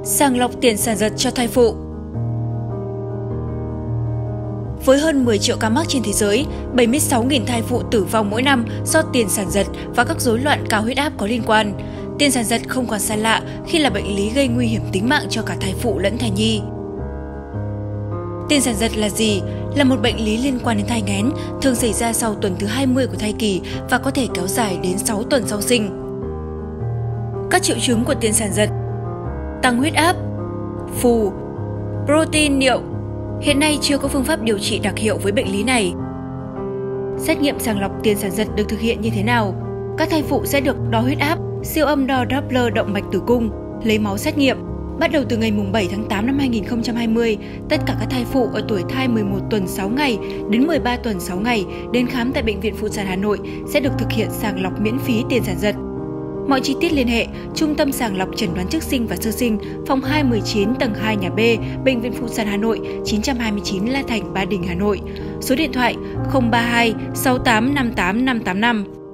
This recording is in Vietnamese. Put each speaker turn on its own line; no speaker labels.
Sàng lọc tiền sản giật cho thai phụ. Với hơn 10 triệu ca mắc trên thế giới, 76.000 thai phụ tử vong mỗi năm do tiền sản giật và các rối loạn cao huyết áp có liên quan. Tiền sản giật không còn xa lạ khi là bệnh lý gây nguy hiểm tính mạng cho cả thai phụ lẫn thai nhi. Tiền sản giật là gì? Là một bệnh lý liên quan đến thai nghén, thường xảy ra sau tuần thứ 20 của thai kỳ và có thể kéo dài đến 6 tuần sau sinh. Các triệu chứng của tiền sản giật: tăng huyết áp, phù, protein niệu. Hiện nay chưa có phương pháp điều trị đặc hiệu với bệnh lý này. Xét nghiệm sàng lọc tiền sản giật được thực hiện như thế nào? Các thai phụ sẽ được đo huyết áp, siêu âm đo Doppler động mạch tử cung, lấy máu xét nghiệm. Bắt đầu từ ngày 7 tháng 8 năm 2020, tất cả các thai phụ ở tuổi thai 11 tuần 6 ngày đến 13 tuần 6 ngày đến khám tại Bệnh viện Phụ sản Hà Nội sẽ được thực hiện sàng lọc miễn phí tiền sản giật. Mọi chi tiết liên hệ Trung tâm sàng lọc chẩn đoán trước sinh và sơ sinh, phòng 219 tầng 2 nhà B, Bệnh viện Phụ sản Hà Nội, 929 La Thành, Ba Đình, Hà Nội. Số điện thoại 032 6858 585.